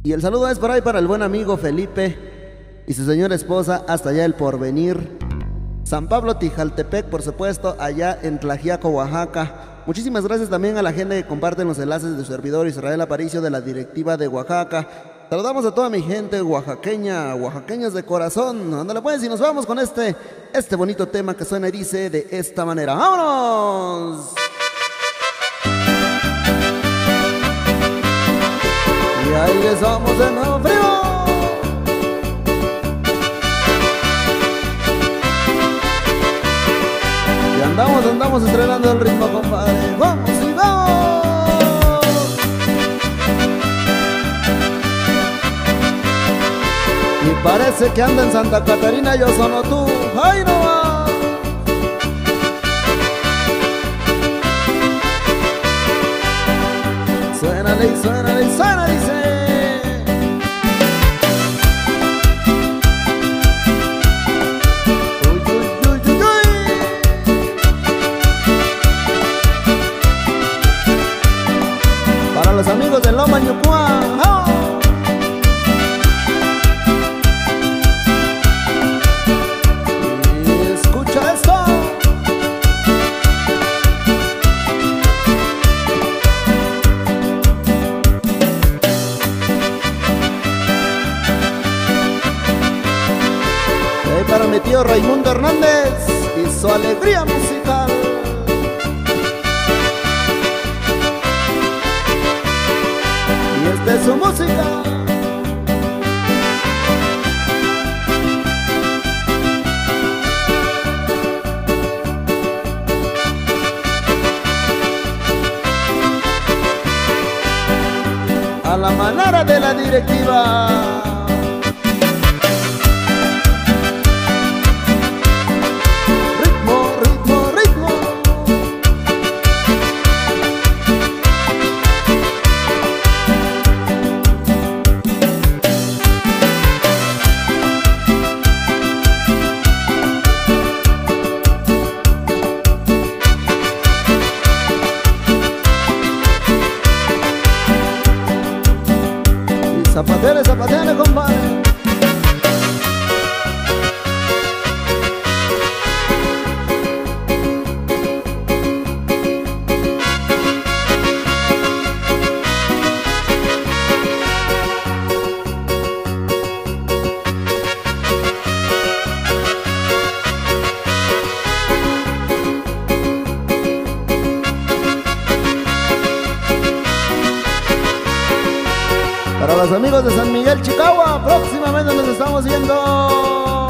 Y el saludo es por ahí para el buen amigo Felipe y su señora esposa hasta allá el Porvenir. San Pablo Tijaltepec, por supuesto, allá en Tlaxiaco, Oaxaca. Muchísimas gracias también a la gente que comparte los enlaces de su servidor Israel Aparicio de la directiva de Oaxaca. Saludamos a toda mi gente oaxaqueña, oaxaqueños de corazón. Ándale pues y nos vamos con este bonito tema que suena y dice de esta manera. ¡Vámonos! Y ahí les vamos de nuevo, primo. Y andamos estrenando el ritmo, compadre. ¡Vamos y vamos! Y parece que anda en Santa Catarina, yo sono tú. ¡Ay, no va! Suénale y suénale y suena, dice. Uy, uy, uy, uy, uy. Para los amigos de Loma Ñucuá, ¡oh! Y escucha esto. Para mi tío Raimundo Hernández y su alegría musical. Y esta es su música. A la manera de la directiva. Zapateale, zapateale, compadre. Para los amigos de San Miguel, Chicago, próximamente nos estamos viendo.